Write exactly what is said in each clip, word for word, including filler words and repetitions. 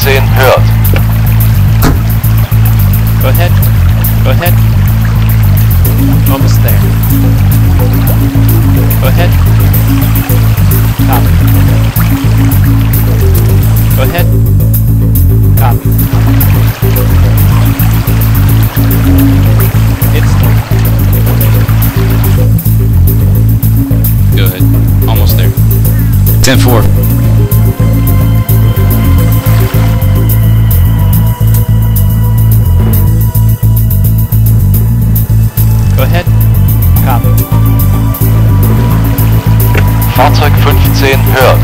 fünfzehn hört. Go ahead. Go ahead. Almost there. Go ahead. Copy. Go ahead. Copy. It's Go ahead. Almost there. ten four. Go ahead. Copy. Fahrzeug fünfzehn hört.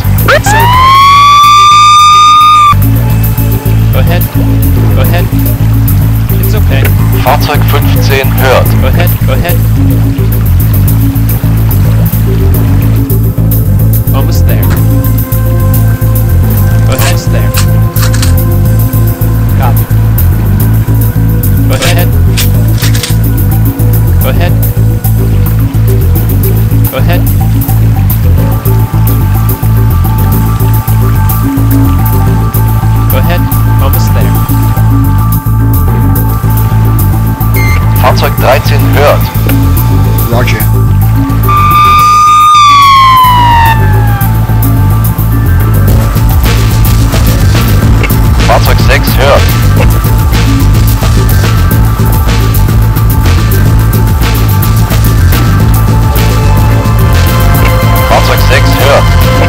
Go ahead. Go ahead. It's okay. Fahrzeug fünfzehn hört. Go ahead. Go ahead. Almost there. Go ahead. Almost there. Copy. Go ahead. Go ahead. Go ahead. Go ahead. Almost there. Fahrzeug dreizehn hört. Roger. Fahrzeug sechs hört. Fahrzeug sechs hört.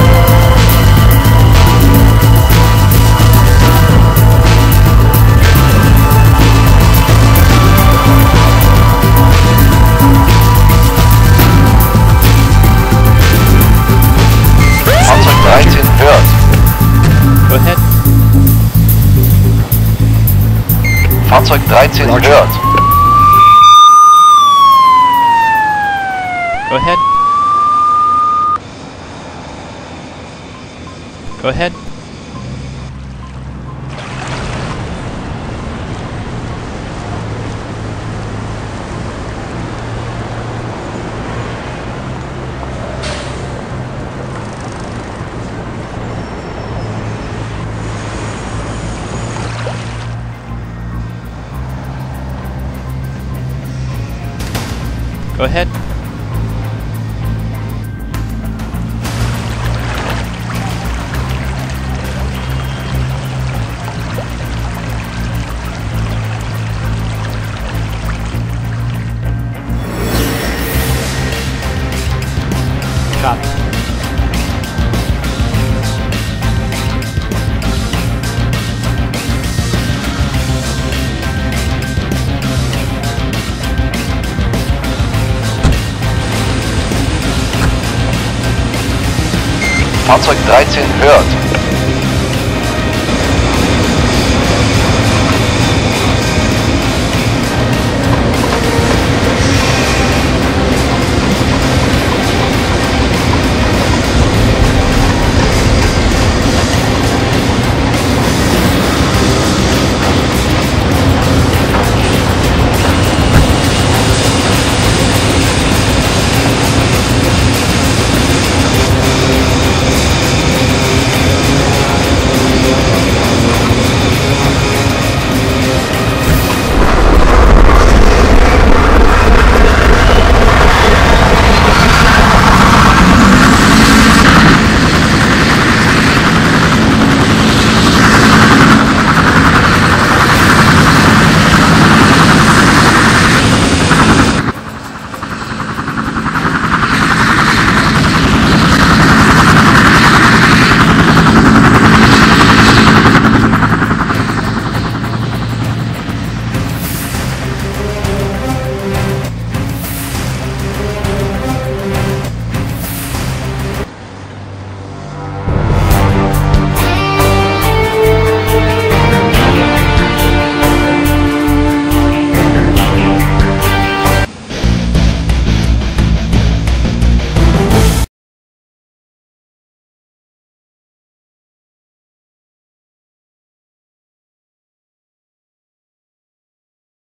Fahrzeug dreizehn hört. Go ahead. Fahrzeug dreizehn hört. Go ahead. Go ahead. Go ahead. Copy. Fahrzeug dreizehn hört.